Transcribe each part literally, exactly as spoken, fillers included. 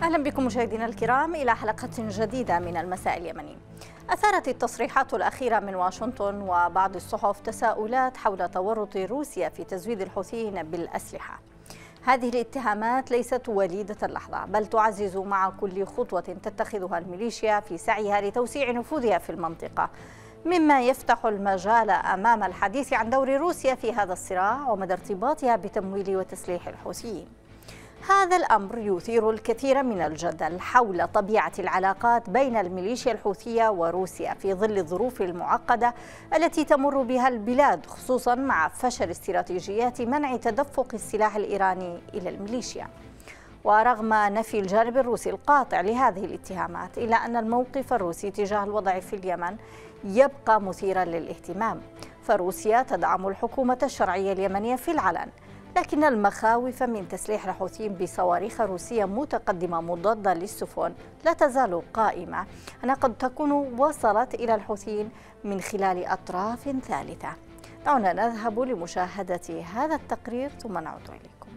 أهلا بكم مشاهدينا الكرام إلى حلقة جديدة من المساء اليمني. أثارت التصريحات الأخيرة من واشنطن وبعض الصحف تساؤلات حول تورط روسيا في تزويد الحوثيين بالأسلحة. هذه الاتهامات ليست وليدة اللحظة، بل تعزز مع كل خطوة تتخذها الميليشيا في سعيها لتوسيع نفوذها في المنطقة، مما يفتح المجال أمام الحديث عن دور روسيا في هذا الصراع ومدى ارتباطها بتمويل وتسليح الحوثيين. هذا الأمر يثير الكثير من الجدل حول طبيعة العلاقات بين الميليشيا الحوثية وروسيا في ظل الظروف المعقدة التي تمر بها البلاد، خصوصا مع فشل استراتيجيات منع تدفق السلاح الإيراني إلى الميليشيا. ورغم نفي الجانب الروسي القاطع لهذه الاتهامات، إلا أن الموقف الروسي تجاه الوضع في اليمن يبقى مثيرا للاهتمام، فروسيا تدعم الحكومة الشرعية اليمنية في العلن، لكن المخاوف من تسليح الحوثيين بصواريخ روسية متقدمة مضادة للسفن لا تزال قائمة، أنها قد تكون وصلت إلى الحوثيين من خلال أطراف ثالثة. دعونا نذهب لمشاهدة هذا التقرير ثم نعود إليكم.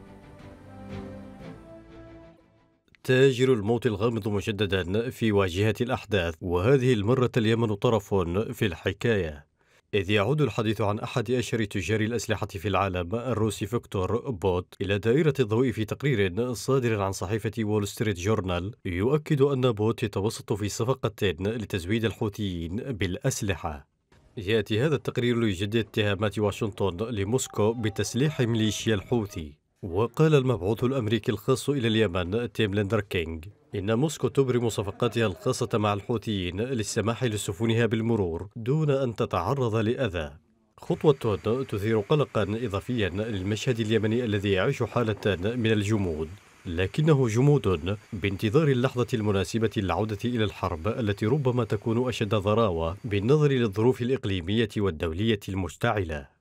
تاجر الموت الغامض مجددا في واجهة الأحداث، وهذه المرة اليمن طرف في الحكاية، إذ يعود الحديث عن أحد أشهر تجار الأسلحة في العالم الروسي فيكتور بوت إلى دائرة الضوء في تقرير صادر عن صحيفة وول ستريت جورنال يؤكد أن بوت يتوسط في صفقة لتزويد الحوثيين بالأسلحة. يأتي هذا التقرير ليجدد اتهامات واشنطن لموسكو بتسليح ميليشيا الحوثي. وقال المبعوث الأمريكي الخاص إلى اليمن تيم ليندر كينغ إن موسكو تبرم صفقاتها الخاصة مع الحوثيين للسماح لسفنها بالمرور دون أن تتعرض لأذى، خطوة تثير قلقا إضافيا للمشهد اليمني الذي يعيش حالة من الجمود، لكنه جمود بانتظار اللحظة المناسبة للعودة إلى الحرب التي ربما تكون أشد ضراوة بالنظر للظروف الإقليمية والدولية المشتعلة.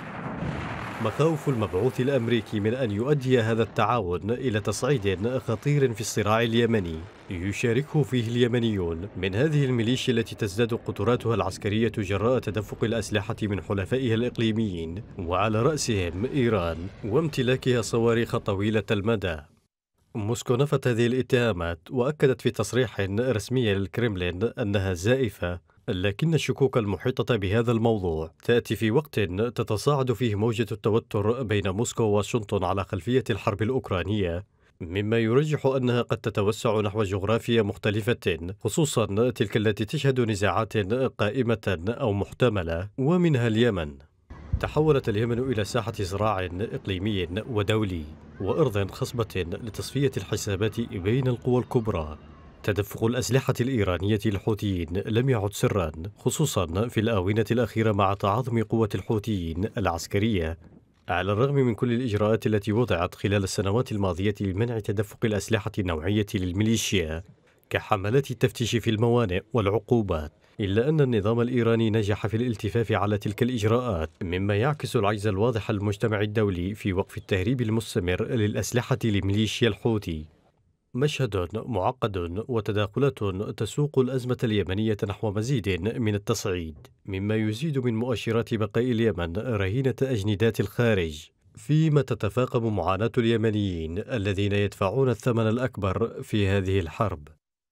مخاوف المبعوث الأمريكي من أن يؤدي هذا التعاون إلى تصعيد خطير في الصراع اليمني يشاركه فيه اليمنيون من هذه الميليشيا التي تزداد قدراتها العسكرية جراء تدفق الأسلحة من حلفائها الإقليميين، وعلى رأسهم إيران، وامتلاكها صواريخ طويلة المدى. موسكو نفت هذه الاتهامات وأكدت في تصريح رسمي للكرملين أنها زائفة، لكن الشكوك المحيطة بهذا الموضوع تأتي في وقت تتصاعد فيه موجة التوتر بين موسكو وواشنطن على خلفية الحرب الأوكرانية، مما يرجح أنها قد تتوسع نحو جغرافيا مختلفة، خصوصا تلك التي تشهد نزاعات قائمة أو محتملة ومنها اليمن. تحولت اليمن إلى ساحة صراع إقليمي ودولي وأرض خصبة لتصفية الحسابات بين القوى الكبرى. تدفق الأسلحة الإيرانية للحوثيين لم يعد سرا، خصوصا في الآونة الأخيرة مع تعاظم قوة الحوثيين العسكرية، على الرغم من كل الإجراءات التي وضعت خلال السنوات الماضية لمنع تدفق الأسلحة النوعية للميليشيا كحملات التفتيش في الموانئ والعقوبات، إلا أن النظام الإيراني نجح في الالتفاف على تلك الإجراءات، مما يعكس العجز الواضح المجتمع الدولي في وقف التهريب المستمر للأسلحة لميليشيا الحوثي. مشهد معقد وتداخلات تسوق الأزمة اليمنية نحو مزيد من التصعيد، مما يزيد من مؤشرات بقاء اليمن رهينة أجندات الخارج، فيما تتفاقم معاناة اليمنيين الذين يدفعون الثمن الأكبر في هذه الحرب.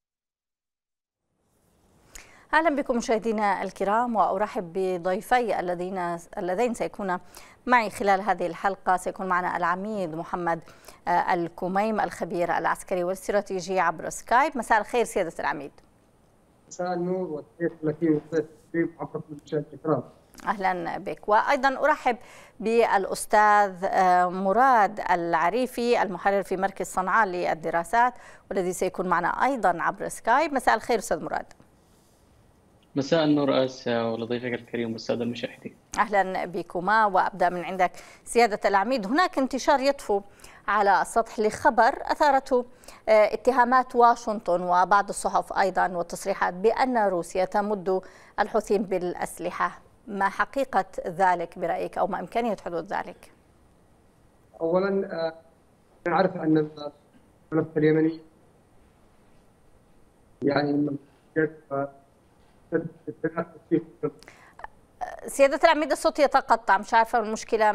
أهلا بكم مشاهدينا الكرام، وأرحب بضيفي الذين اللذين سيكون معي خلال هذه الحلقة. سيكون معنا العميد محمد الكميم الخبير العسكري والاستراتيجي عبر سكايب. مساء الخير سيادة العميد. مساء النور والتحية لك والضيف الكريم عبر المشاهدين الكرام. أهلا بك. وأيضا أرحب بالأستاذ مراد العريفي المحرر في مركز صنعاء للدراسات والذي سيكون معنا أيضا عبر سكايب. مساء الخير أستاذ مراد. مساء النور آسيا ولضيفك الكريم والسادة المشاهدين. أهلا بكما. وأبدأ من عندك سيادة العميد. هناك انتشار يطفو على السطح لخبر أثارته اتهامات واشنطن وبعض الصحف أيضا والتصريحات بأن روسيا تمد الحوثيين بالأسلحة. ما حقيقة ذلك برأيك أو ما إمكانية حدوث ذلك؟ أولا نعرف أن الملف اليمني يعني سيادة العميد الصوت يتقطع، مش عارفة المشكلة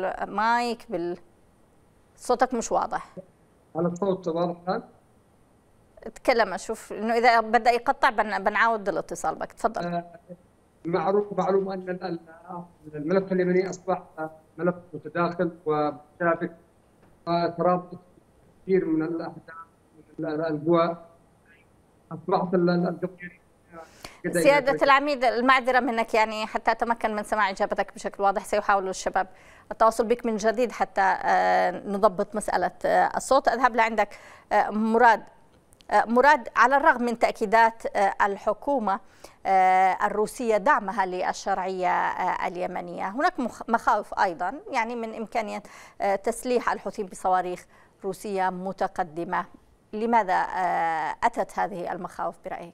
بالمايك بال... صوتك مش واضح. على الصوت واضح الآن؟ تكلم اشوف انه اذا بدا يقطع بن... بنعاود الاتصال بك. تفضل. معروف معلوم ان الملف اليمني اصبح ملف متداخل ومتشابك وترابط كثير من الاحداث من القوى. اصبحت القضيه سيادة العميد المعذرة منك يعني حتى أتمكن من سماع إجابتك بشكل واضح، سيحاول الشباب التواصل بك من جديد حتى نضبط مسألة الصوت. أذهب لعندك مراد. مراد، على الرغم من تأكيدات الحكومة الروسية دعمها للشرعية اليمنية، هناك مخاوف أيضا يعني من إمكانية تسليح الحوثيين بصواريخ روسية متقدمة. لماذا أتت هذه المخاوف برأيك؟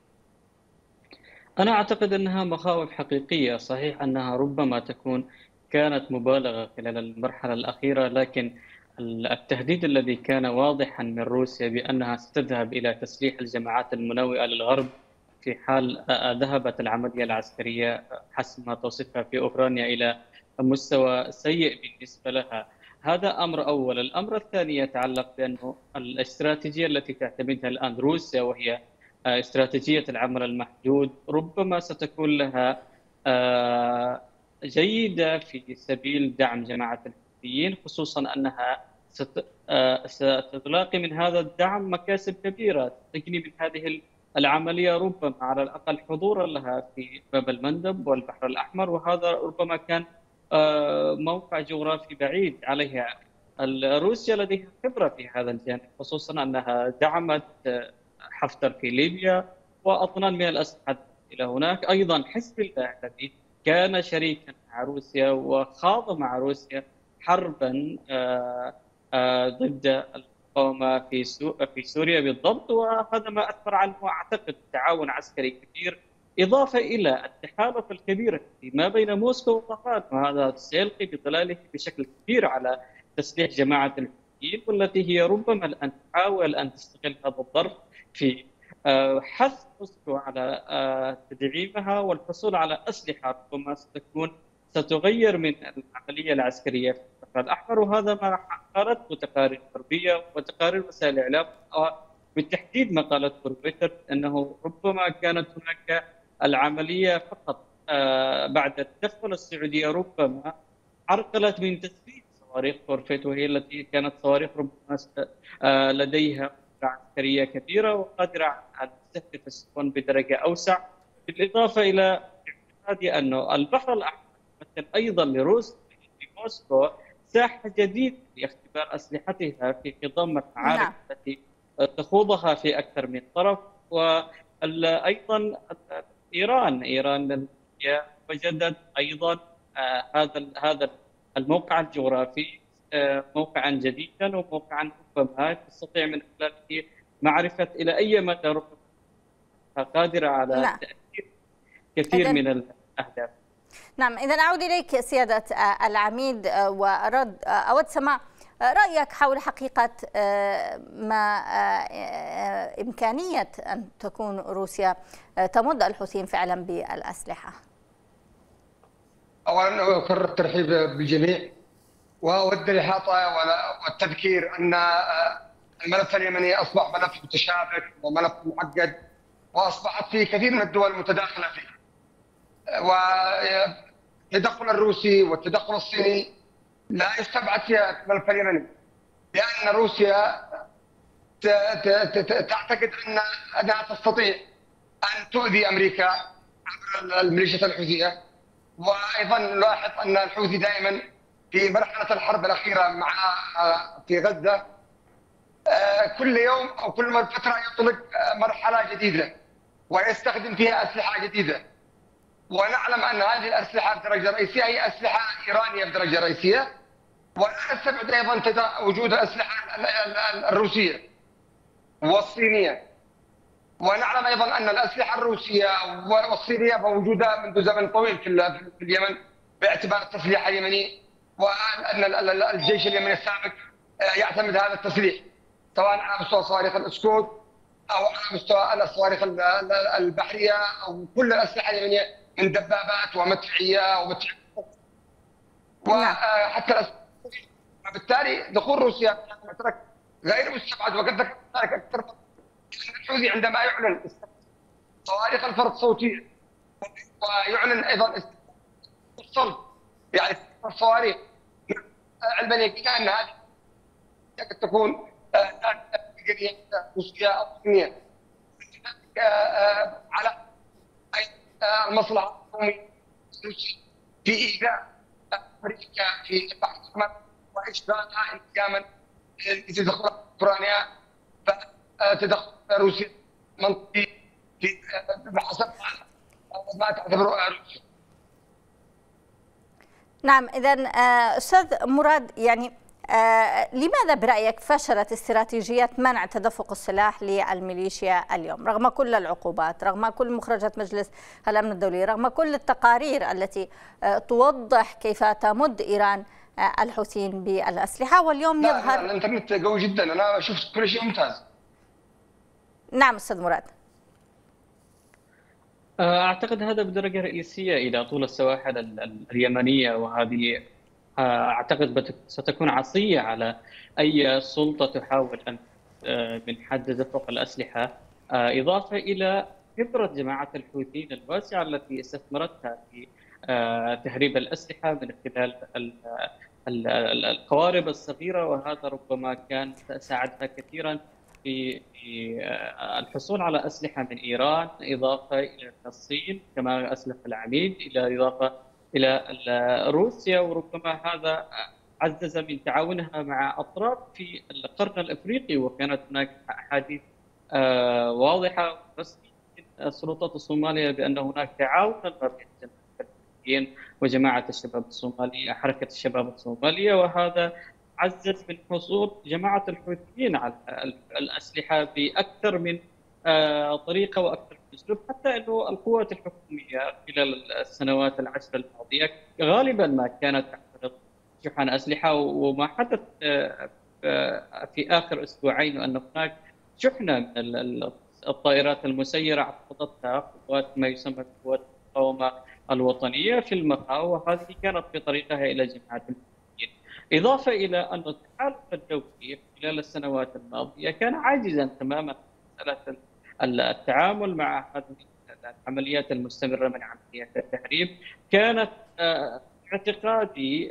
أنا أعتقد أنها مخاوف حقيقية. صحيح أنها ربما تكون كانت مبالغة خلال المرحلة الأخيرة، لكن التهديد الذي كان واضحا من روسيا بأنها ستذهب إلى تسليح الجماعات المناوئة للغرب في حال ذهبت العملية العسكرية حسب ما توصفها في أوكرانيا إلى مستوى سيء بالنسبة لها. هذا أمر أول. الأمر الثاني يتعلق بأنه الاستراتيجية التي تعتمدها الآن روسيا، وهي استراتيجية العمل المحدود، ربما ستكون لها جيدة في سبيل دعم جماعة الحوثيين، خصوصا أنها ستلاقي من هذا الدعم مكاسب كبيرة تجني من هذه العملية، ربما على الأقل حضورا لها في باب المندب والبحر الأحمر، وهذا ربما كان موقع جغرافي بعيد عليها. روسيا لديها خبرة في هذا الجانب، خصوصا أنها دعمت حفتر في ليبيا وأطنان من الأسلحة إلى هناك. أيضا حزب الله الذي كان شريكا مع روسيا وخاض مع روسيا حربا ضد المقاومة في في سوريا بالضبط، وهذا ما أثر عنه أعتقد تعاون عسكري كبير، إضافة إلى التحالف الكبير ما بين موسكو وطهران، وهذا سيلقي بظلاله بشكل كبير على تسليح جماعة الحوثيين، والتي هي ربما الآن تحاول أن تستغل هذا الظرف في حث موسكو على تدعيمها والحصول على أسلحة ربما ستكون ستغير من العملية العسكرية في البحر الأحمر. وهذا ما قالته تقارير غربية وتقارير وسائل الإعلام، بالتحديد ما قالته رويترز أنه ربما كانت هناك العملية فقط بعد التدخل السعودي ربما عرقلت من تسليح صواريخ كورفيت، وهي التي كانت صواريخ ربما لديها عسكرية كبيرة وقادرة على تستهدف السفن بدرجة أوسع، بالإضافة إلى اعتقادي أنه البحر الأحمر يمثل أيضا لروسيا في موسكو ساحة جديدة لاختبار أسلحتها في خضم المعارك نعم. التي تخوضها في أكثر من طرف. وأيضا إيران إيران وجدت أيضا هذا هذا الموقع الجغرافي موقعا جديدا وموقعا ربما تستطيع من خلاله معرفة إلى أي مدى ربما قادرة على نعم. تأثير كثير إذن... من الأهداف. نعم، إذا أعود إليك سيادة العميد وأرد أود سماع رأيك حول حقيقة ما إمكانية أن تكون روسيا تمد الحوثيين فعلا بالأسلحة. أولا أكرر الترحيب بالجميع وأود الإحاطة والتذكير أن الملف اليمني أصبح ملف متشابك وملف معقد، وأصبحت في كثير من الدول متداخلة فيه. والتدخل الروسي والتدخل الصيني لا يستبعد فيها الملف اليمني، لأن روسيا تعتقد أن أنها تستطيع أن تؤذي أمريكا عبر الميليشيات الحوثية. وأيضا نلاحظ أن الحوثي دائما في مرحلة الحرب الأخيرة مع في غزة كل يوم أو كل فترة يطلق مرحلة جديدة ويستخدم فيها أسلحة جديدة، ونعلم أن هذه الأسلحة بدرجة رئيسية هي أسلحة إيرانية بدرجة رئيسية، ولا نستبعد أيضا وجود الأسلحة الروسية والصينية. ونعلم أيضا أن الأسلحة الروسية والصينية موجودة منذ زمن طويل في اليمن باعتبار التسليح اليمني، وأن الجيش اليمني السابق يعتمد هذا التسليح سواء على مستوى صواريخ الاسكود او على مستوى الصواريخ البحريه او كل الاسلحه اليمنيه من دبابات ومدفعيه ومدفعيه وحتى وبالتالي دخول روسيا غير مستبعد. وقد ذكرت اكثر الحوثي عندما يعلن صواريخ الفرد الصوتيه ويعلن ايضا الصلب يعني الصواريخ، علما ان هذه قد تكون قضيه روسيه او صينيه على المصلحه القوميه في ايذاء امريكا في البحر الاحمر واجبارها انتقاما لتدخل اوكرانيا، فتدخل روسيا منطقي في بحسب ما تعتبره روسيا. نعم، إذن أستاذ مراد، يعني آه لماذا برأيك فشلت استراتيجية منع تدفق السلاح للميليشيا اليوم رغم كل العقوبات، رغم كل مخرجات مجلس الأمن الدولي، رغم كل التقارير التي آه توضح كيف تمد إيران آه الحوثيين بالأسلحة، واليوم لا يظهر... لا الإنترنت قوي جدا، أنا شفت كل شيء ممتاز. نعم أستاذ مراد. أعتقد هذا بدرجة رئيسية إلى طول السواحل اليمنية، وهذه أعتقد ستكون عصية على أي سلطة تحاول أن من حد تدفق الأسلحة، إضافة إلى خبرة جماعة الحوثيين الواسعة التي استثمرتها في تهريب الأسلحة من خلال القوارب الصغيرة، وهذا ربما كان ساعدها كثيرا في الحصول على أسلحة من إيران، إضافة إلى الصين كما أسلف العميد، إلى إضافة إلى روسيا، وربما هذا عزز من تعاونها مع أطراف في القرن الأفريقي، وكانت هناك أحاديث واضحة رسمية من السلطات الصومالية بأن هناك تعاون ما بين الجماعة وجماعة الشباب الصومالية، حركة الشباب الصومالية، وهذا عزز من حصول جماعة الحوثيين على الأسلحة بأكثر من طريقة وأكثر من أسلوب، حتى أنه القوات الحكومية خلال السنوات العشر الماضية غالبا ما كانت تحتفظ شحن أسلحة، وما حدث في آخر أسبوعين أن هناك شحنة من الطائرات المسيرة اعتقدتها قوات ما يسمى قوات المقاومة الوطنية في المقاو، وهذه كانت في طريقها إلى جماعة الحوثيين. إضافة إلى أن التحالف الدولي خلال السنوات الماضية كان عاجزا تماما مسألة التعامل مع هذه العمليات المستمرة من عمليات التهريب. كانت اعتقادي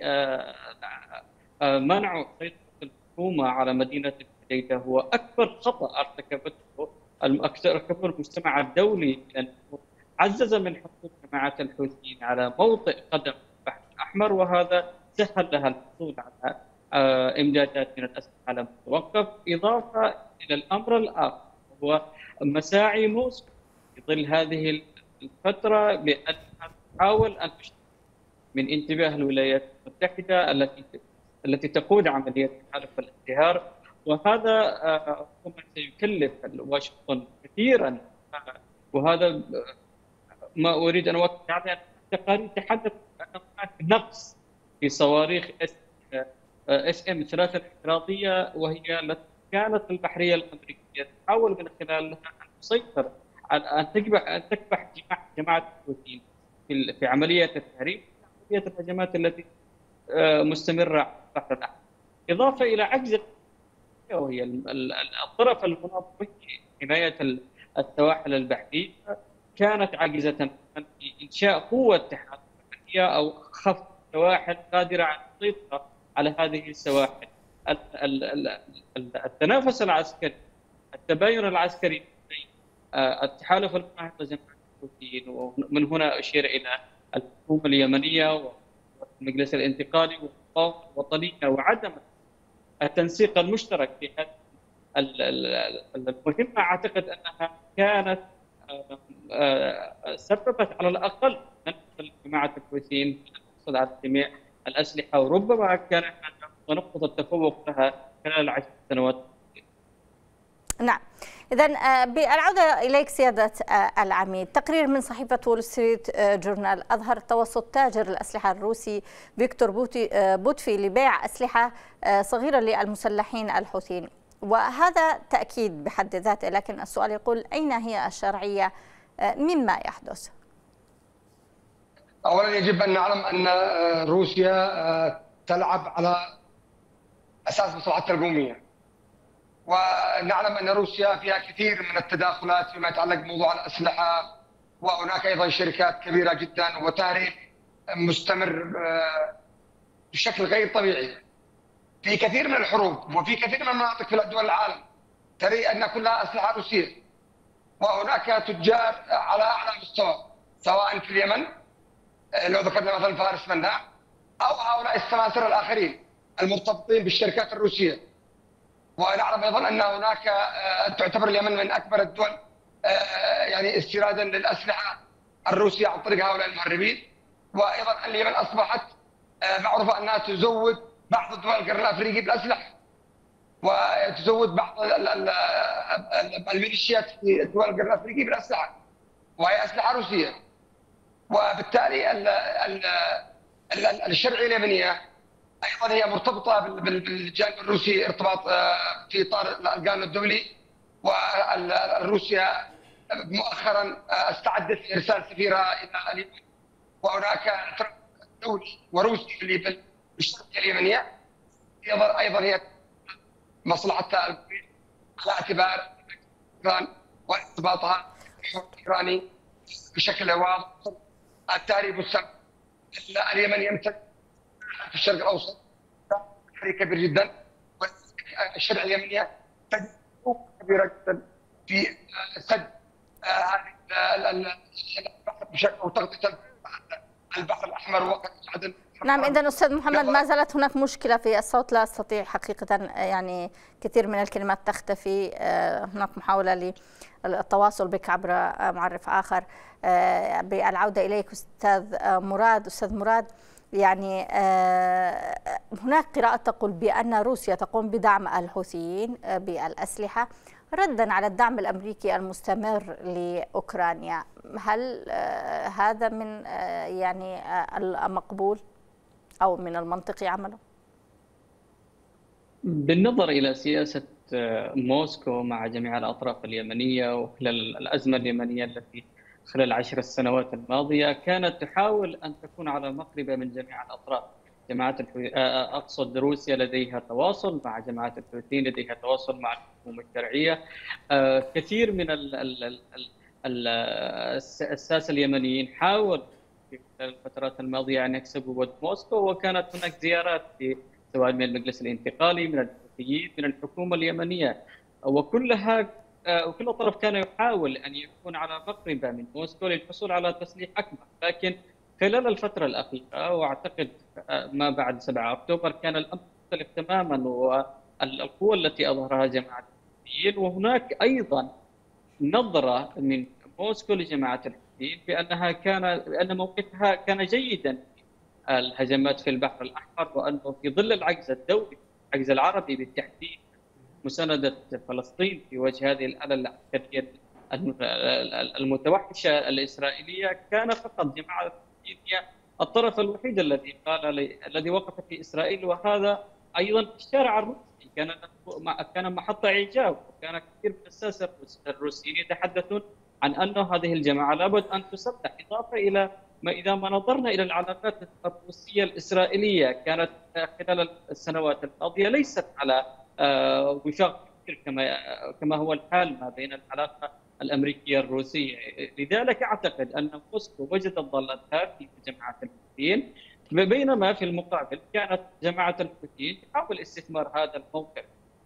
منع سيطرة الحكومة على مدينة الحديدة هو أكبر خطأ ارتكبته ارتكبه المجتمع الدولي، لأنه عزز من حصول جماعة الحوثيين على موطئ قدم البحر الأحمر، وهذا سهل لها الحصول على إمدادات من الأسلحة لم تتوقف. إضافة إلى الأمر الآخر هو مساعي موسكو في ظل هذه الفترة بأنها تحاول أن تشترك من انتباه الولايات المتحدة التي التي تقود عملية تحالف الازدهار، وهذا ربما سيكلف واشنطن كثيرا، وهذا ما أريد أن أؤكد عليه. التقارير تحدث أن هناك نقص في صواريخ اس ام ثلاثة الاحتراطية، وهي التي كانت البحرية الأمريكية تحاول من خلالها أن تسيطر أن تكبح أن تكبح جماعة الحوثيين في في عملية التهريب، عملية الهجمات التي مستمرة على البحر الأحمر. إضافة إلى عجز وهي الطرف المناط به حماية السواحل البحرية كانت عاجزة عن إنشاء قوة تحالف بحرية أو خفض سواحل قادرة على السيطرة على هذه السواحل. التنافس العسكري، التباين العسكري بين التحالف المناهض لجماعة الحوثيين، ومن هنا أشير إلى الحكومة اليمنية والمجلس الانتقالي والمقاومة الوطنية، وعدم التنسيق المشترك في هذه المهمة. أعتقد أنها كانت سببت على الأقل من جماعة الحوثيين في الحصول على جميع الأسلحة، وربما كان نقطة التفوق لها خلال العشر سنوات. نعم، إذن بالعودة إليك سيادة العميد، تقرير من صحيفة وول ستريت جورنال أظهر توسط تاجر الأسلحة الروسي فيكتور بوتفي لبيع أسلحة صغيرة للمسلحين الحوثيين، وهذا تأكيد بحد ذاته، لكن السؤال يقول أين هي الشرعية مما يحدث؟ أولا يجب أن نعلم أن روسيا تلعب على أساس مصلحتها القومية، ونعلم أن روسيا فيها كثير من التداخلات فيما يتعلق بموضوع الأسلحة، وهناك أيضا شركات كبيرة جدا وتهريب مستمر بشكل غير طبيعي في كثير من الحروب وفي كثير من المناطق في دول العالم ترى أن كلها أسلحة روسية. وهناك تجار على أعلى مستوى سواء في اليمن لو ذكرنا مثلا فارس مناع أو هؤلاء السماسرة الآخرين المرتبطين بالشركات الروسية. ونعلم أيضا أن هناك تعتبر اليمن من أكبر الدول يعني استيرادا للأسلحة الروسية عن طريق هؤلاء المهربين. وأيضا اليمن أصبحت معروفة أنها تزود بعض الدول القرن الأفريقي بالأسلحة، وتزود بعض الميليشيات في الدول القرن الأفريقي بالأسلحة، وهي أسلحة روسية. وبالتالي الشرعية اليمنية أيضا هي مرتبطة بالجانب الروسي ارتباط في إطار القانون الدولي. وروسيا مؤخرا استعدت لإرسال سفيرها إلى اليمن، وهناك دولي وروسي في الشرعية اليمنية أيضا هي مصلحتها على اعتبار إيران وارتباطها الإيراني بشكل واضح. التهريب والسلب اليمن يمتلك في الشرق الأوسط كبير جدا، والشرعية اليمنية تجربة كبيرة جدا في سد هذه البحر وتغطية البحر الأحمر ووقت عدن. نعم، إذا أستاذ محمد ما زالت هناك مشكلة في الصوت، لا أستطيع حقيقة يعني كثير من الكلمات تختفي. هناك محاولة للتواصل بك عبر معرف آخر. بالعودة إليك أستاذ مراد. أستاذ مراد، يعني هناك قراءة تقول بأن روسيا تقوم بدعم الحوثيين بالأسلحة ردا على الدعم الأمريكي المستمر لأوكرانيا. هل هذا من يعني المقبول أو من المنطقي عمله؟ بالنظر إلى سياسة موسكو مع جميع الأطراف اليمنية وخلال الأزمة اليمنية التي خلال العشر السنوات الماضية كانت تحاول أن تكون على مقربة من جميع الأطراف. جماعة الحو... أقصد روسيا لديها تواصل مع جماعة الحوثيين، لديها تواصل مع الحكومة الشرعية. كثير من ال... ال... ال... ال... الساسة اليمنيين حاولوا في الفترات الماضية أن يكسبوا ود موسكو، وكانت هناك زيارات في سواء من المجلس الانتقالي من الحوثيين من الحكومة اليمنية، وكلها وكل طرف كان يحاول أن يكون على مقربة من موسكو للحصول على تسليح أكبر. لكن خلال الفترة الأخيرة وأعتقد ما بعد سبعة أكتوبر كان الأمر مختلف تماما، والقوة التي أظهرها جماعة الحوثيين، وهناك أيضا نظرة من موسكو لجماعة الحوثيين بأنها كان بأن موقفها كان جيدا في الهجمات في البحر الأحمر، وأنه في ظل العجز الدولي العجز العربي بالتحديد مساندة فلسطين في وجه هذه الآلة العسكرية المتوحشة الإسرائيلية، كان فقط جماعة الحوثيين هي الطرف الوحيد الذي قال الذي وقف في إسرائيل. وهذا أيضا في الشارع الروسي كان كان محط إعجاب، وكان كثير من الساسة الروسيين يتحدثون عن أن هذه الجماعة لابد أن تسلح. إضافة إلى ما إذا ما نظرنا إلى العلاقات الروسية الإسرائيلية كانت خلال السنوات الماضية ليست على وشاق كما كما هو الحال ما بين العلاقة الأمريكية الروسية. لذلك أعتقد أن موسكو وجدت ضالتها في جماعة الحوثيين، بينما في المقابل كانت جماعة الحوثيين تحاول استثمار هذا الموقف.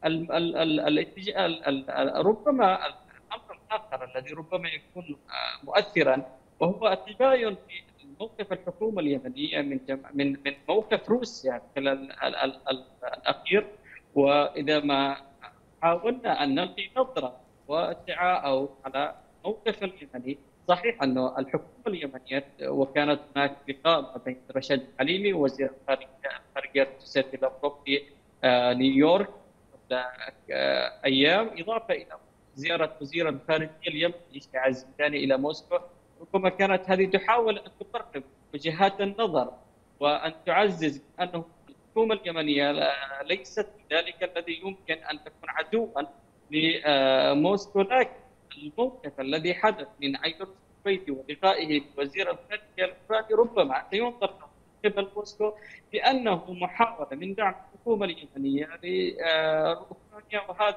ربما الأمر الآخر الذي ربما يكون مؤثرا وهو التباين في موقف الحكومة اليمنية من من من موقف روسيا خلال الأخير. وإذا ما حاولنا أن نلقي نظرة وادعاء أو على موقف اليمني، صحيح أن الحكومة اليمنية وكانت هناك لقاء ما بين رشاد الحليمي وزير الخارجية الروسية لافروف في نيويورك قبل أيام، إضافة إلى زيارة وزير الخارجية اليمني شيع الزنداني إلى موسكو. ربما كانت هذه تحاول أن تقرب وجهات النظر وأن تعزز أنه الحكومة اليمنية ليست ذلك الذي يمكن أن تكون عدوا لموسكو. لكن الموقف الذي حدث من أيضا الكويتي ولقائه بوزير الخارجية الأوكراني ربما سينظر قبل موسكو بأنه محاولة من دعم الحكومة اليمنية لأوكرانيا، وهذا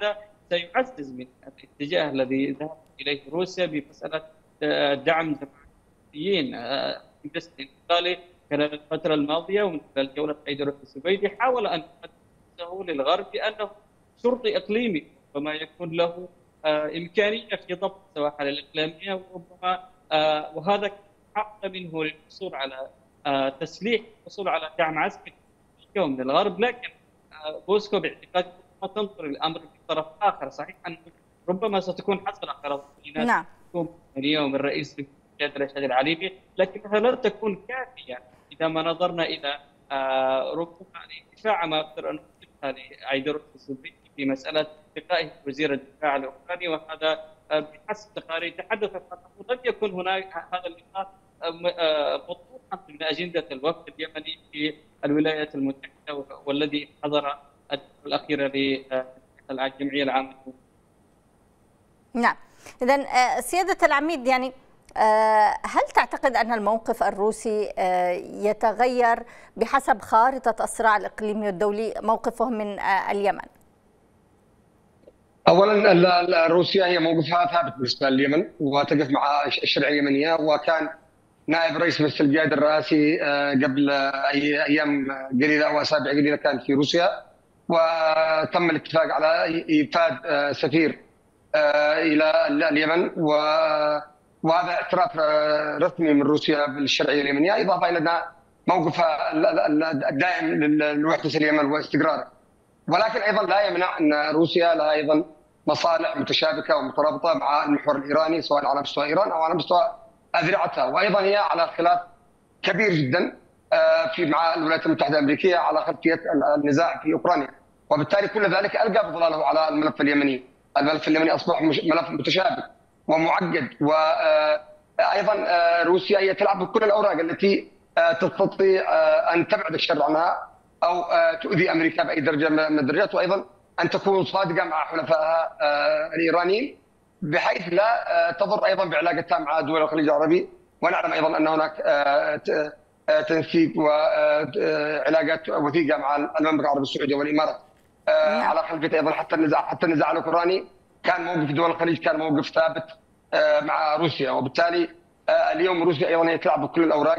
سيعزز من الاتجاه الذي ذهب اليه روسيا بمساله دعم الدبلوماسيين. المجلس الانتقالي خلال الفتره الماضيه ومن خلال جوله عيدروس الزبيدي حاول ان يقدم للغرب بانه شرطي اقليمي ربما يكون له امكانيه في ضبط السواحل الاقليميه، وربما وهذا حق منه للحصول على تسليح، الحصول على دعم عسكري من الغرب. لكن موسكو باعتقاد تنظر الامر بطرف اخر. صحيح ان ربما ستكون حصلت على تطمينات نعم اليوم الرئيس رشاد العليمي، لكنها لن تكون كافيه اذا ما نظرنا الى ربما الدفاع ما اقدر ان اقولها لايدروس الزبيدي في مساله التقائه وزير الدفاع الاوكراني، وهذا بحسب تقارير تحدثت انه لم يكن هناك هذا اللقاء مطروحا من اجنده الوفد اليمني في الولايات المتحده والذي حضر الاخيره للجمعيه العامه. نعم، اذا سياده العميد، يعني هل تعتقد ان الموقف الروسي يتغير بحسب خارطه الصراع الاقليمي والدولي موقفهم من اليمن؟ اولا روسيا هي موقفها ثابت بالنسبه لليمن وتقف مع الشرعيه اليمنيه، وكان نائب رئيس مجلس القيادة الرئاسي قبل ايام قليله او اسابيع قليله كان في روسيا، وتم الاتفاق على ايفاد سفير الى اليمن، وهذا اعتراف رسمي من روسيا بالشرعيه اليمنيه، اضافه الى ان موقفها الدائم لوحده اليمن واستقراره. ولكن ايضا لا يمنع ان روسيا لها ايضا مصالح متشابكه ومترابطه مع المحور الايراني، سواء على مستوى ايران او على مستوى اذرعتها، وايضا هي على خلاف كبير جدا في مع الولايات المتحده الامريكيه على خلفيه النزاع في اوكرانيا، وبالتالي كل ذلك القى بظلاله على الملف اليمني. الملف اليمني اصبح ملف متشابك ومعقد، وايضا روسيا هي تلعب بكل الاوراق التي تستطيع ان تبعد الشر عنها او تؤذي امريكا باي درجه من الدرجات، وايضا ان تكون صادقه مع حلفائها الايرانيين بحيث لا تضر ايضا بعلاقتها مع دول الخليج العربي. ونعلم ايضا ان هناك تنسيق وعلاقات وثيقه مع المملكه العربيه السعوديه والامارات على خلفيه ايضا حتى النزاع حتى النزاع الاوكراني كان موقف دول الخليج كان موقف ثابت مع روسيا، وبالتالالي اليوم روسيا ايضا هي تلعب بكل الاوراق،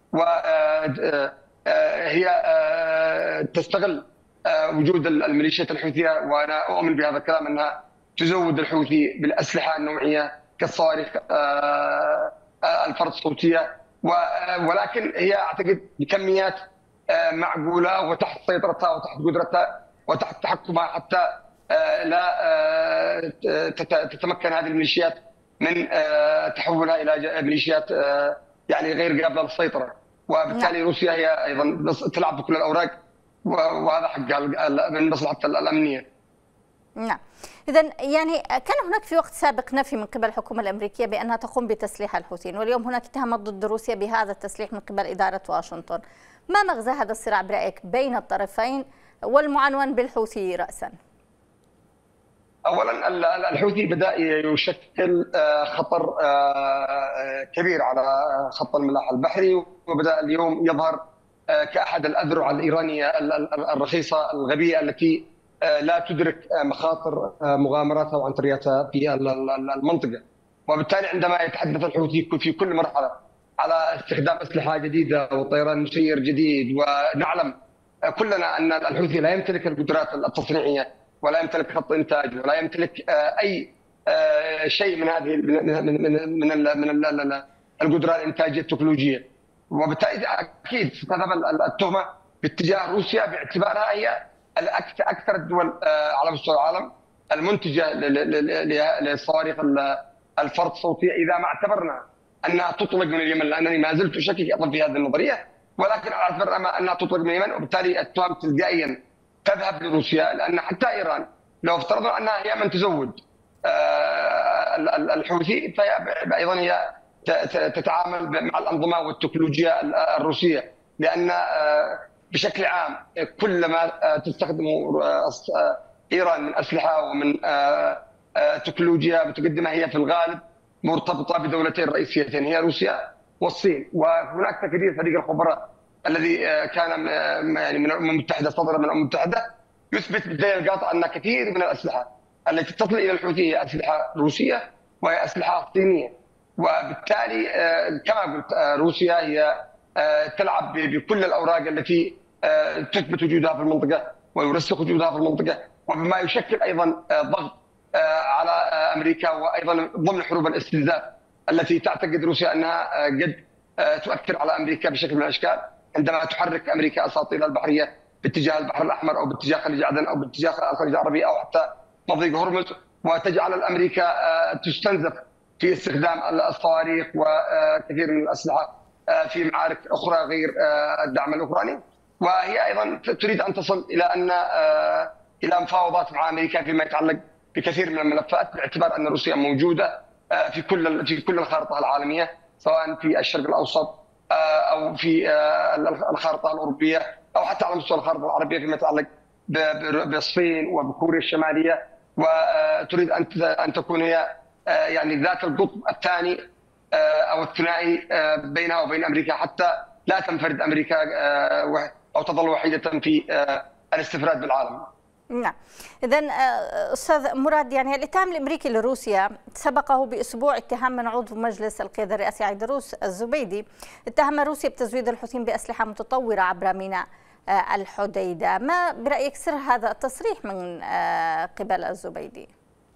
وهي تستغل وجود الميليشيات الحوثيه، وانا اؤمن بهذا الكلام انها تزود الحوثي بالاسلحه النوعيه كالصواريخ الفرد الصوتيه، ولكن هي اعتقد بكميات معقوله وتحت سيطرتها وتحت قدرتها وتحت تحكمها حتى لا تتمكن هذه الميليشيات من تحولها الى ميليشيات يعني غير قابله للسيطره، وبالتالي روسيا هي ايضا تلعب بكل الاوراق، وهذا حقها من مصلحه الامنيه. نعم، إذا يعني كان هناك في وقت سابق نفي من قبل الحكومة الأمريكية بأنها تقوم بتسليح الحوثيين، واليوم هناك اتهامات ضد روسيا بهذا التسليح من قبل إدارة واشنطن. ما مغزى هذا الصراع برأيك بين الطرفين والمعنون بالحوثي رأسا؟ اولا الحوثي بدا يشكل خطر كبير على خط الملاحه البحري، وبدا اليوم يظهر كاحد الاذرع الايرانيه الرخيصه الغبيه التي لا تدرك مخاطر مغامراتها وعنصرياتها في المنطقه، وبالتالي عندما يتحدث الحوثي في كل مرحله على استخدام اسلحه جديده وطيران مسير جديد، ونعلم كلنا ان الحوثي لا يمتلك القدرات التصنيعيه ولا يمتلك خط انتاج ولا يمتلك اي شيء من هذه من من من من القدرات الانتاجيه التكنولوجيه، وبالتالي اكيد تذهب التهمه باتجاه روسيا باعتبارها هي اكثر الدول على مستوى العالم المنتجه للصواريخ الفرد الصوتيه، اذا ما اعتبرنا انها تطلق من اليمن، لانني ما زلت اشكك ايضا في هذه النظريه، ولكن اعتبر انها تطلق من اليمن، وبالتالي التهم تلقائيا تذهب لروسيا، لان حتى ايران لو افترضنا انها هي من تزود الحوثي فهي ايضا هي تتعامل مع الانظمه والتكنولوجيا الروسيه، لان بشكل عام كل ما تستخدمه ايران من اسلحه ومن تكنولوجيا متقدمه هي في الغالب مرتبطه بدولتين رئيسيتين هي روسيا والصين. وهناك تقرير فريق الخبراء الذي كان يعني من الامم المتحده صدر من الامم المتحده يثبت بالدليل القاطع ان كثير من الاسلحه التي تصل الى الحوثي هي اسلحه روسيه وهي اسلحه صينيه، وبالتالي كما قلت روسيا هي تلعب بكل الاوراق التي تثبت وجودها في المنطقه ويرسخ وجودها في المنطقه، وبما يشكل ايضا ضغط على امريكا، وايضا ضمن حروب الاستنزاف التي تعتقد روسيا انها قد تؤثر على امريكا بشكل من الاشكال، عندما تحرك امريكا اساطيلها البحريه باتجاه البحر الاحمر او باتجاه خليج عدن او باتجاه الخليج العربي او حتى مضيق هرمز، وتجعل الامريكا تستنزف في استخدام الصواريخ وكثير من الاسلحه في معارك اخرى غير الدعم الاوكراني. وهي ايضا تريد ان تصل الى ان الى مفاوضات مع امريكا فيما يتعلق بكثير من الملفات، باعتبار ان روسيا موجوده في كل في كل الخارطه العالميه، سواء في الشرق الاوسط او في الخارطه الاوروبيه او حتى على مستوى الخارطه العربيه فيما يتعلق بالصين وبكوريا الشماليه، وتريد ان ان تكون هي يعني ذات القطب الثاني او الثنائي بينها وبين امريكا، حتى لا تنفرد امريكا او تظل وحيده في الاستفراد بالعالم. نعم، إذا أستاذ مراد، يعني الاتهام الأمريكي لروسيا سبقه بأسبوع اتهام من عضو مجلس القيادة الرئاسي عيدروس الزبيدي، اتهم روسيا بتزويد الحوثيين بأسلحة متطورة عبر ميناء الحديدة. ما برأيك سر هذا التصريح من قبل الزبيدي؟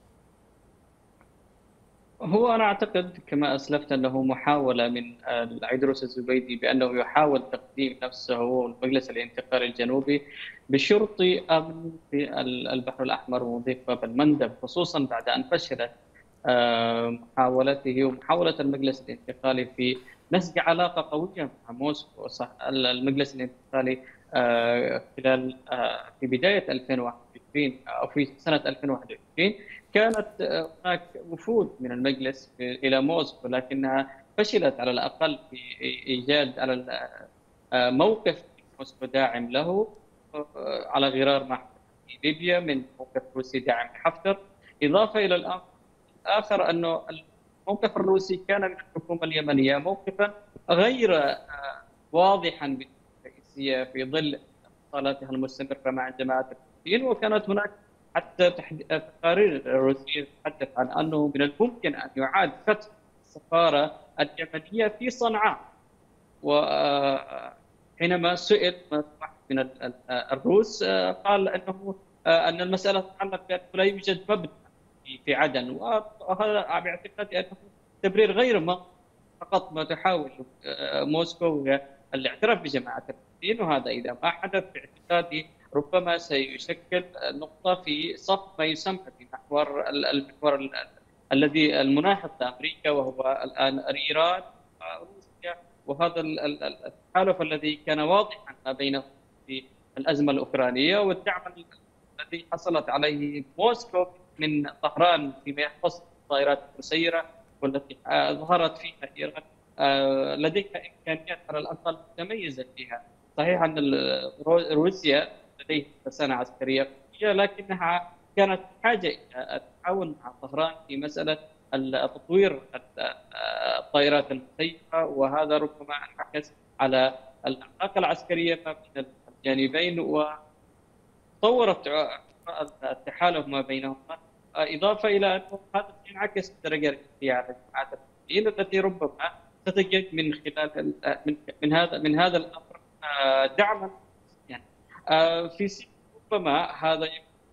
هو أنا أعتقد كما أسلفت أنه محاولة من عيدروس الزبيدي بأنه يحاول تقديم نفسه والمجلس الانتقالي الجنوبي بشرط أمن في البحر الأحمر ومضيق باب المندب، خصوصا بعد أن فشلت محاولته ومحاولة المجلس الانتقالي في نسج علاقة قوية مع موسكو. المجلس الانتقالي خلال في بداية ألفين وواحد وعشرين أو في سنة ألفين وواحد وعشرين كانت هناك وفود من المجلس إلى موسكو، لكنها فشلت على الأقل في إيجاد على موقف موسكو داعم له على غرار ما في ليبيا من موقف روسي داعم لحفتر. إضافة إلى الأمر الآخر أنه الموقف الروسي كان من الحكومة اليمنية موقفا غير واضحا بالرئيسية في ظل اتصالاتها المستمرة مع جماعة الحوثيين، وكانت هناك حتى تقارير روسية تتحدث عن أنه من الممكن أن يعاد فتح السفارة اليمنية في صنعاء. وحينما سئل واحد من الروس قال أنه أن المسألة تتعلق بأنه لا يوجد مبنى في عدن، وهذا باعتقادي أنه تبرير غير منطقي، فقط ما تحاول موسكو الاعتراف بجماعة الحوثيين، وهذا إذا ما حدث باعتقادي ربما سيشكل نقطة في صف ما يسمى بمحور المحور الذي المناهض لأمريكا، وهو الآن إيران وروسيا، وهذا التحالف الذي كان واضحا ما بينهم في الأزمة الأوكرانية، والدعم الذي حصلت عليه موسكو من طهران فيما يخص الطائرات المسيرة، والتي ظهرت فيها إيران لديها إمكانيات على الأقل متميزة فيها. صحيح أن روسيا لديها ترسانة عسكرية قوية، لكنها كانت بحاجة إلى التعاون مع طهران في مسألة تطوير الطائرات المسيرة، وهذا ربما انعكس على العلاقة العسكرية ما بين الجانبين وطورت التحالف ما بينهما. إضافة إلى أنه هذا ينعكس بدرجة رئيسية على جماعة الحوثيين التي ربما ستجد من خلال من من هذا من هذا الأمر دعما يعني في سياق ربما هذا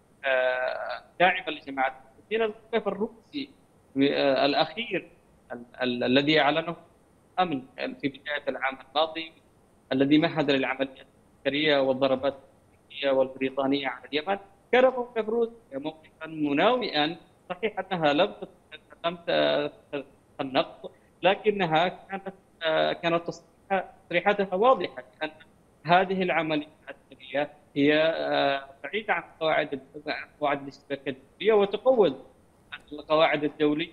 داعما لجماعة الحوثيين. الموقف الروسي الأخير الذي أعلنه أمن في بداية العام الماضي الذي مهد للعمليات العسكرية والضربات الأمريكية والبريطانية على اليمن كان موقف روسيا موقفا مناوئا. صحيح أنها لم لم النقد، لكنها كانت كانت تصريحاتها واضحة أن هذه العملية العسكرية هي بعيدة عن قواعد قواعد الاشتباك الدولية وتقوض القواعد الدولية،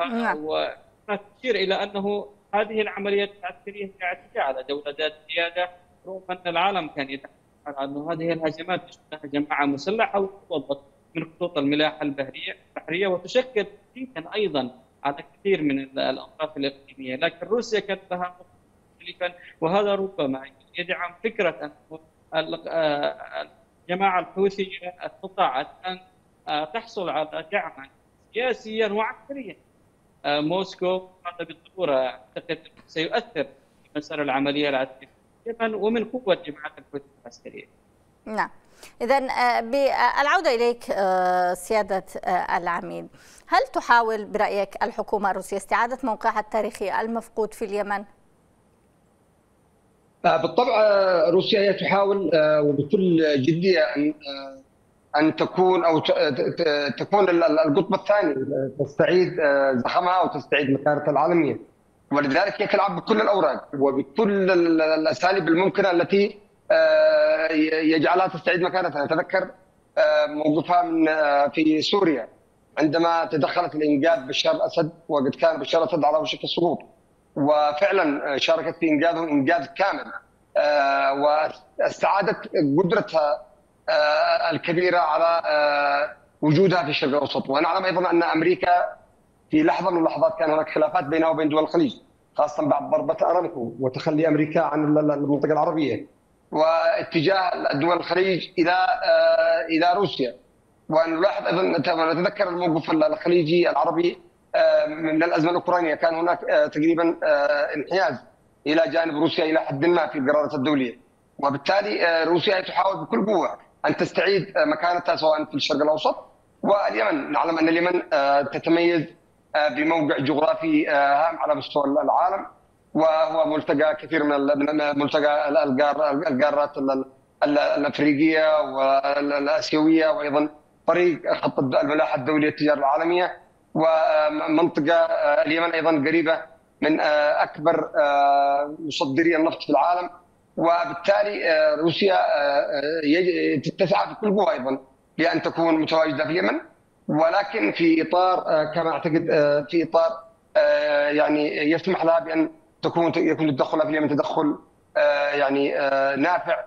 وتشير إلى أنه هذه العمليات العسكرية هي اعتداء على دولة ذات سيادة، رغم أن العالم كان يتحدث عن أن هذه الهجمات تشبه جماعة مسلحة وتوظف من خطوط الملاحة البحرية وتشكل تهديدا أيضا على كثير من الأطراف الإقليمية. لكن روسيا كانت لها مختلفا، وهذا ربما يدعم فكرة أن الجماعة الحوثية استطاعت أن تحصل على دعما سياسيا وعسكريا. موسكو هذا بالضروره اعتقد سيؤثر في مسار العمليه العسكريه في اليمن ومن قوه جماعات الحوثي العسكريه. نعم. إذا بالعودة إليك سيادة العميد، هل تحاول برأيك الحكومة الروسية استعادة موقعها التاريخي المفقود في اليمن؟ بالطبع روسيا هي تحاول وبكل جدية أن أن تكون أو تكون القطب الثاني، تستعيد زخمها وتستعيد مكانتها العالمية، ولذلك هي تلعب بكل الأوراق وبكل الأساليب الممكنة التي يجعلها تستعيد مكانتها. نتذكر موقفها من في سوريا عندما تدخلت لإنقاذ بشار الأسد وقد كان بشار الأسد على وشك السقوط، وفعلا شاركت في إنقاذه إنقاذ كامل واستعادت قدرتها الكبيرة على وجودها في الشرق الأوسط. ونعلم أيضا أن أمريكا في لحظة من اللحظات كان هناك خلافات بينها وبين دول الخليج، خاصة بعد ضربة أرامكو وتخلي أمريكا عن المنطقة العربية واتجاه دول الخليج إلى إلى روسيا. ونلاحظ أيضا نتذكر الموقف الخليجي العربي من الأزمة الأوكرانية، كان هناك تقريبا انحياز إلى جانب روسيا إلى حد ما في القرارات الدولية، وبالتالي روسيا تحاول بكل قوة أن تستعيد مكانتها سواء في الشرق الأوسط واليمن. نعلم أن اليمن تتميز بموقع جغرافي هام على مستوى العالم، وهو ملتقى كثير من ملتقى القارات الأفريقية والآسيوية، وأيضا طريق خط الملاحة الدولية التجارة العالمية، ومنطقة اليمن أيضا قريبة من أكبر مصدري النفط في العالم، وبالتالي روسيا تسعى بكل قوة أيضا لأن تكون متواجدة في اليمن، ولكن في إطار كما أعتقد في إطار يعني يسمح لها بأن تكون يكون تدخلها في اليمن تدخل يعني نافع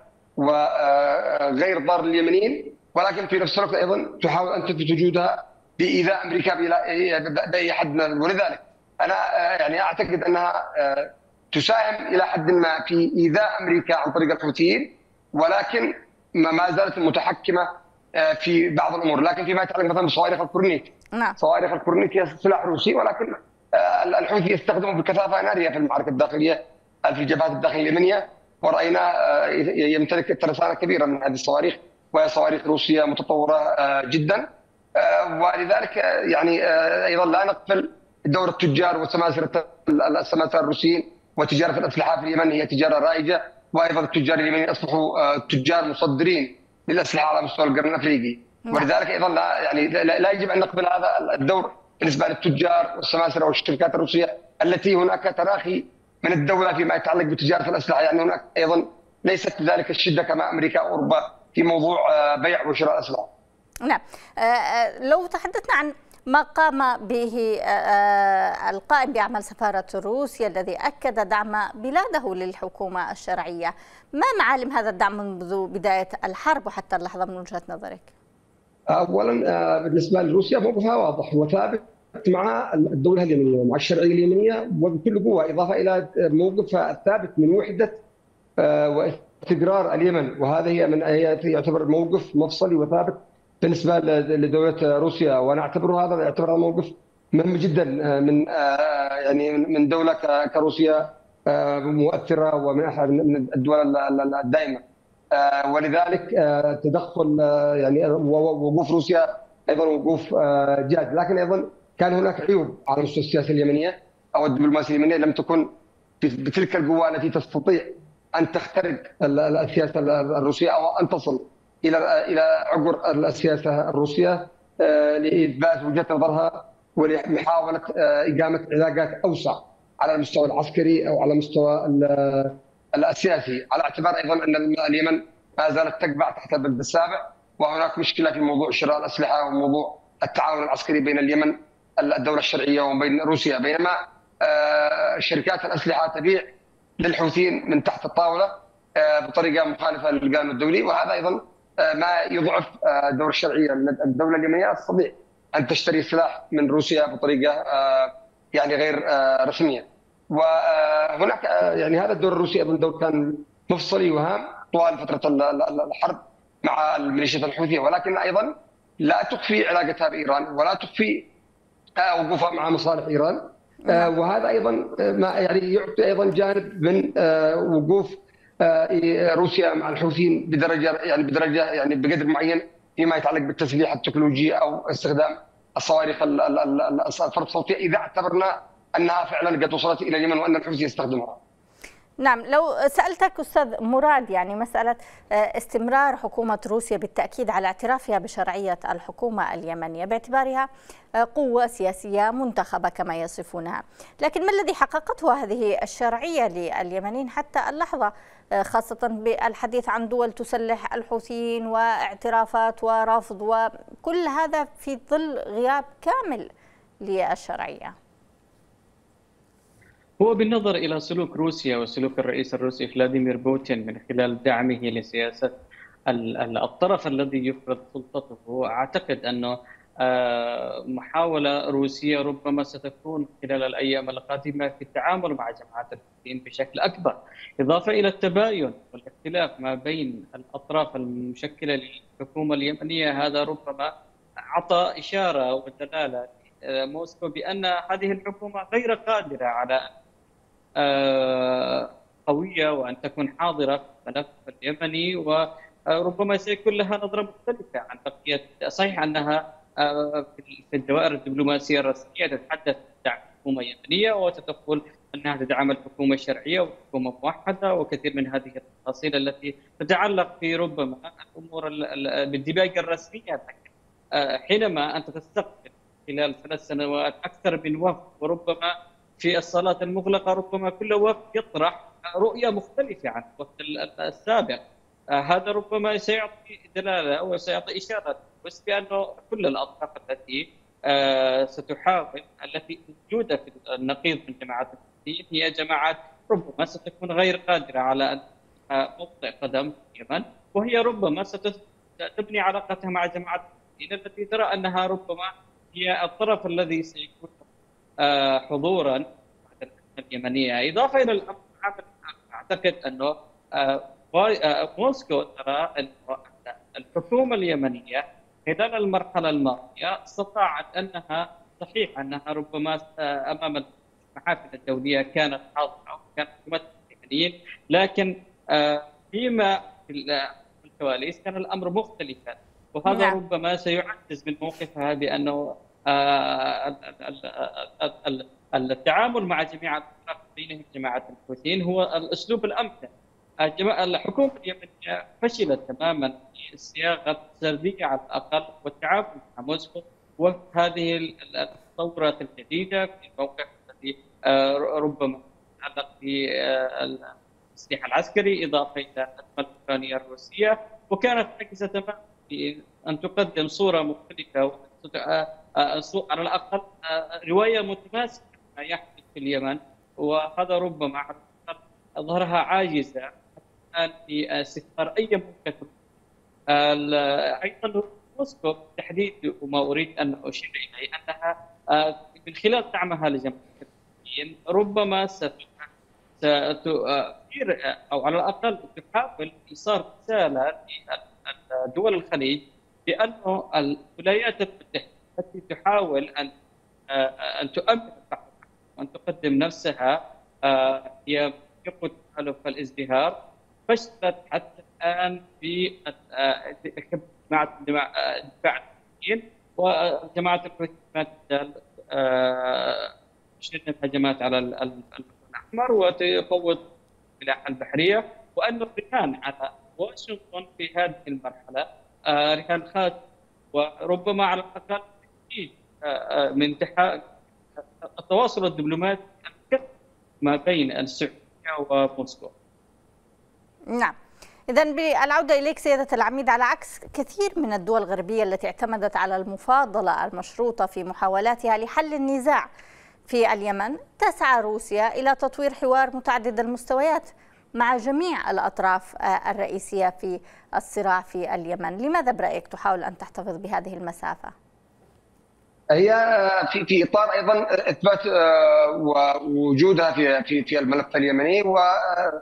وغير ضار لليمنيين، ولكن في نفس الوقت أيضا تحاول أن تثبت وجودها بإيذاء أمريكا بأي حد. ولذلك أنا يعني أعتقد أنها تساهم إلى حد ما في إيذاء أمريكا عن طريق الحوثيين، ولكن ما زالت متحكمة في بعض الأمور. لكن فيما يتعلق مثلا بصواريخ الكورنيك، نعم. صواريخ الكورنيك هي سلاح روسي، ولكن الحوثي يستخدمه بكثافة نارية في المعركة الداخلية في الجبهات الداخلية اليمنية، ورأينا يمتلك ترسانة كبيرة من هذه الصواريخ، وهي صواريخ روسية متطورة جدا. ولذلك يعني أيضا لا نغفل دور التجار والسماسرة السماسرة الروسيين، وتجارة الأسلحة في اليمن هي تجارة رائجة، وأيضا التجار اليمنيين أصبحوا تجار مصدرين للأسلحة على مستوى القرن الأفريقي. ولذلك أيضا لا يعني لا يجب أن نقبل هذا الدور بالنسبة للتجار والسماسرة والشركات الروسية التي هناك تراخي من الدولة فيما يتعلق بتجارة الأسلحة. يعني هناك أيضا ليست ذلك الشدة كما أمريكا وأوروبا في موضوع بيع وشراء الأسلحة. نعم. لو تحدثنا عن ما قام به القائم بأعمال سفارة روسيا الذي أكد دعم بلاده للحكومة الشرعية، ما معالم هذا الدعم منذ بداية الحرب وحتى اللحظة من وجهة نظرك؟ أولا بالنسبة لروسيا موقفها واضح وثابت مع الدولة اليمنية ومع الشرعية اليمنية وبكل قوة، إضافة إلى موقفها الثابت من وحدة واستقرار اليمن، وهذا هي من يعتبر موقف مفصلي وثابت بالنسبة لدولة روسيا. وأنا أعتبره هذا يعتبر موقف مهم جدا من يعني من دولة كروسيا مؤثرة ومن أحد من الدول الدائمة، ولذلك تدخل يعني وقوف روسيا أيضا وقوف جاد. لكن أيضا كان هناك عيوب على مستوى السياسة اليمنية أو الدبلوماسية اليمنية، لم تكن بتلك القوة التي تستطيع أن تخترق السياسة الروسية أو أن تصل إلى إلى عقر السياسة الروسية لإثبات وجهة نظرها ولمحاولة إقامة علاقات أوسع على المستوى العسكري أو على المستوى السياسي، على اعتبار أيضا أن اليمن ما زالت تقبع تحت البند السابع، وهناك مشكلة في موضوع شراء الأسلحة وموضوع التعاون العسكري بين اليمن الدولة الشرعية وبين روسيا، بينما شركات الأسلحة تبيع للحوثيين من تحت الطاولة بطريقة مخالفة للقانون الدولي، وهذا أيضا ما يضعف دور الشرعية. الدولة اليمنية تستطيع أن تشتري سلاح من روسيا بطريقة يعني غير رسمية، وهناك يعني هذا الدور الروسي أيضا دور كان مفصلي وهام طوال فترة الحرب مع الميليشيات الحوثية، ولكن أيضا لا تخفي علاقتها بإيران ولا تخفي وقوفها مع مصالح إيران. وهذا أيضا ما يعني يعطي أيضا جانب من وقوف روسيا مع الحوثيين بدرجة يعني بدرجة يعني بقدر معين فيما يتعلق بالتسليح التكنولوجي أو استخدام الصواريخ الفرد الصوتية إذا اعتبرنا أنها فعلا قد وصلت إلى اليمن وأن الحوثي يستخدمها. نعم، لو سألتك أستاذ مراد يعني مسألة استمرار حكومة روسيا بالتأكيد على اعترافها بشرعية الحكومة اليمنية باعتبارها قوة سياسية منتخبة كما يصفونها، لكن ما الذي حققته هذه الشرعية لليمنيين حتى اللحظة، خاصة بالحديث عن دول تسلح الحوثيين واعترافات ورفض وكل هذا في ظل غياب كامل للشرعية؟ هو بالنظر إلى سلوك روسيا وسلوك الرئيس الروسي فلاديمير بوتين من خلال دعمه لسياسة الطرف الذي يفرض سلطته، أعتقد أنه محاولة روسية ربما ستكون خلال الأيام القادمة في التعامل مع جماعة الحوثيين بشكل أكبر، إضافة إلى التباين والاختلاف ما بين الأطراف المشكلة للحكومة اليمنية. هذا ربما أعطى إشارة ودلالة موسكو بأن هذه الحكومة غير قادرة على قوية وأن تكون حاضرة في الملف اليمني، وربما سيكون لها نظرة مختلفة عن بقية. صحيح أنها في الدوائر الدبلوماسية الرسمية تتحدث عن حكومة يمنية وتقول أنها تدعم الحكومة الشرعية وحكومة موحدة وكثير من هذه التفاصيل التي تتعلق في ربما الأمور بالدباجة الرسمية. حينما أنت تستقبل خلال ثلاث سنوات أكثر من وفد، وربما في الصالات المغلقة ربما كل وفد يطرح رؤية مختلفة عن الوفد السابق، هذا ربما سيعطي دلالة وسيعطي إشارة بس بأنه كل الأطراف التي ستحاول التي موجودة في النقيض من جماعات الحوثيين هي جماعات ربما ستكون غير قادرة على أن تطأ قدم في اليمن، وهي ربما ستبني علاقتها مع جماعات الحوثيين التي ترى أنها ربما هي الطرف الذي سيكون حضورا اليمنية. إضافة إلى الأمر أعتقد أنه موسكو ترى أن الحكومة اليمنية خلال المرحلة الماضية استطاعت أنها صحيح أنها ربما أمام المحافل الدولية كانت حاضرة وكانت حكومة اليمنيين، لكن فيما في الكواليس كان الأمر مختلفا، وهذا نعم. ربما سيعزز من موقفها بأنه التعامل مع جميع الأطراف بينهم جماعة الحوثيين هو الأسلوب الأمثل. الحكومة اليمنية فشلت تماما في صياغة سردية على الأقل والتعامل مع موسكو وهذه التطورات الجديدة في الموقف الذي ربما يتعلق بالتسليح العسكري إضافة إلى الأزمة الأوكرانية الروسية، وكانت عاجزة تماما في أن تقدم صورة مختلفة على الأقل رواية متماسكة ما يحدث في اليمن، وهذا ربما ظهرها عاجزة الآن في استثمار أي ممكن. أيضا موسكو بالتحديد وما أريد أن أشير إليه أنها من خلال دعمها لجماعة الحوثيين ربما ستثير أو على الأقل تحاول إيصال رسالة لدول الخليج بأن الولايات المتحدة التي تحاول أن أن تؤمن البحر وأن تقدم نفسها هي يقود تحالف الازدهار، فشلت حتى الآن في جماعة الدفاع الحوثيين، وجماعة الحوثيين ما تزال تشن الهجمات على البحر الأحمر وتفوض السلاح البحرية، وأن الرهان على واشنطن في هذه المرحلة رهان خاطئ، وربما على الأقل من التواصل الدبلوماسي ما بين السعودية وموسكو. نعم، إذن بالعودة إليك سيادة العميد، على عكس كثير من الدول الغربية التي اعتمدت على المفاضلة المشروطة في محاولاتها لحل النزاع في اليمن، تسعى روسيا إلى تطوير حوار متعدد المستويات مع جميع الأطراف الرئيسية في الصراع في اليمن. لماذا برأيك تحاول أن تحتفظ بهذه المسافة؟ هي في في اطار ايضا اثبات وجودها في في في الملف اليمني،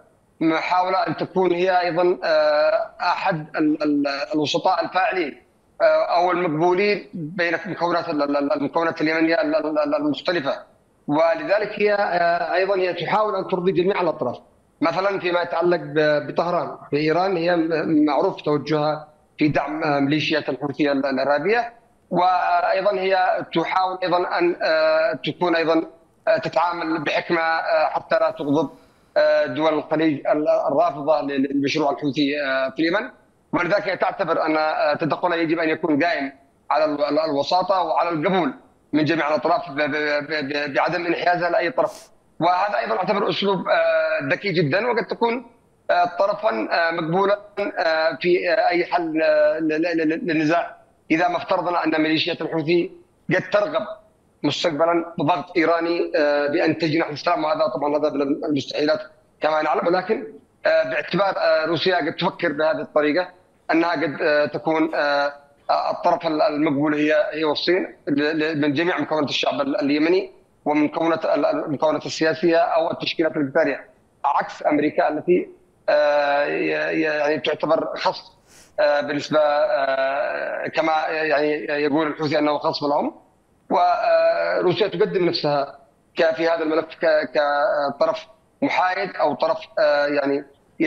ومحاوله ان تكون هي ايضا احد الوسطاء الفاعلين او المقبولين بين المكونات المكونات اليمنيه المختلفه، ولذلك هي ايضا هي تحاول ان ترضي جميع الاطراف. مثلا فيما يتعلق بطهران في ايران، هي معروف توجهها في دعم ميليشيات الحوثيه الارهابيه، وايضا هي تحاول ايضا ان تكون ايضا تتعامل بحكمه حتى لا تغضب دول الخليج الرافضه للمشروع الحوثي في اليمن، ولذلك تعتبر ان تدخلها يجب ان يكون قائم على الوساطه وعلى القبول من جميع الاطراف بعدم انحيازها لاي طرف. وهذا ايضا اعتبر اسلوب ذكي جدا، وقد تكون طرفا مقبولا في اي حل للنزاع، اذا ما افترضنا ان ميليشيات الحوثي قد ترغب مستقبلا بضغط ايراني بان تجنح الاسلام، وهذا طبعا هذا من المستحيلات كما نعلم، ولكن باعتبار روسيا قد تفكر بهذه الطريقه انها قد تكون الطرف المقبول هي هي والصين من جميع مكونات الشعب اليمني ومن مكونات المكونات السياسيه او التشكيلات القتاليه، عكس امريكا التي يعني تعتبر خصم بالنسبه كما يعني يقول الحوثي انه خصم لهم، وروسيا تقدم نفسها في هذا الملف كطرف محايد او طرف يعني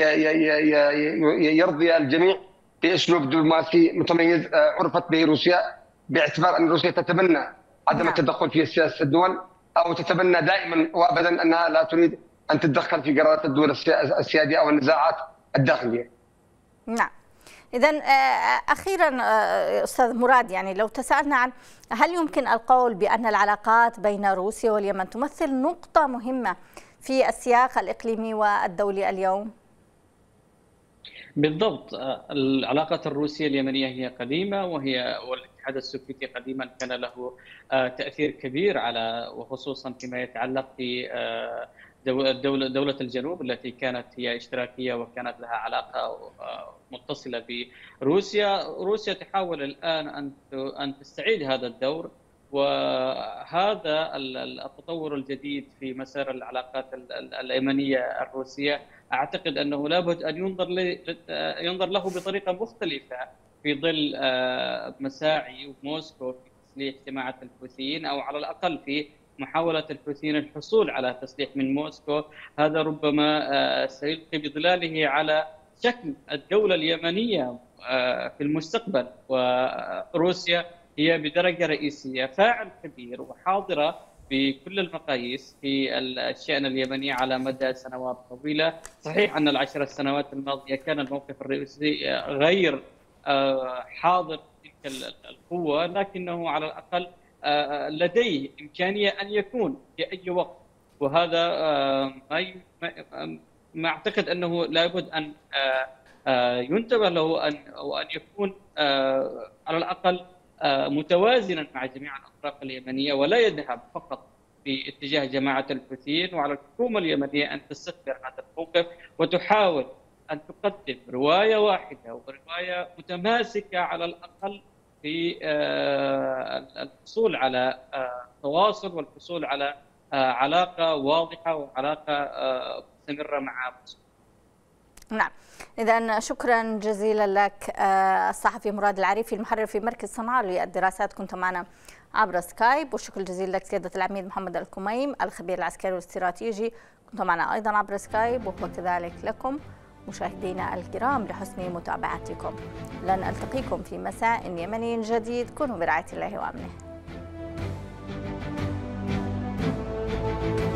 يرضي الجميع باسلوب دبلوماسي متميز عرفت به روسيا، باعتبار ان روسيا تتبنى عدم التدخل في سياسه الدول، او تتبنى دائما وابدا انها لا تريد ان تتدخل في قرارات الدول السياديه او النزاعات الداخليه. نعم. إذا أخيرا أستاذ مراد، يعني لو تساءلنا عن هل يمكن القول بأن العلاقات بين روسيا واليمن تمثل نقطة مهمة في السياق الإقليمي والدولي اليوم؟ بالضبط، العلاقات الروسية اليمنية هي قديمة، وهي والاتحاد السوفيتي قديما كان له تأثير كبير على، وخصوصا فيما يتعلق في دولة دولة الجنوب التي كانت هي اشتراكية وكانت لها علاقة متصلة بروسيا. روسيا تحاول الآن أن أن تستعيد هذا الدور، وهذا التطور الجديد في مسار العلاقات اليمنية الروسية أعتقد أنه لابد أن ينظر ينظر له بطريقة مختلفة في ظل مساعي موسكو في تسليح جماعة الحوثيين، أو على الأقل في محاولة الحوثيين الحصول على تسليح من موسكو. هذا ربما سيلقي بظلاله على شكل الدولة اليمنية في المستقبل، وروسيا هي بدرجة رئيسية فاعل كبير وحاضرة بكل المقاييس في الشأن اليمني على مدى سنوات طويلة. صحيح أن العشر سنوات الماضية كان الموقف الروسي غير حاضر تلك القوة، لكنه على الأقل لديه إمكانية أن يكون في أي وقت، وهذا ما ما أعتقد أنه لابد أن ينتبه له، أن أو أن يكون على الأقل متوازنا مع جميع الأطراف اليمنية، ولا يذهب فقط في اتجاه جماعة الحوثيين. وعلى الحكومة اليمنية أن تستثمر هذا الموقف وتحاول أن تقدم رواية واحدة ورواية متماسكة على الأقل في الحصول على تواصل والحصول على علاقة واضحة وعلاقة مستمرة مع موسكو. نعم، إذا شكرا جزيلا لك الصحفي مراد العريفي المحرر في مركز صنعاء للدراسات، كنت معنا عبر سكايب. والشكر الجزيل لك سيادة العميد محمد الكميم الخبير العسكري والاستراتيجي، كنت معنا أيضا عبر سكايب، وهو كذلك لكم مشاهدينا الكرام لحسن متابعتكم. لن ألتقيكم في مساء يمني جديد، كونوا برعاية الله وأمنه.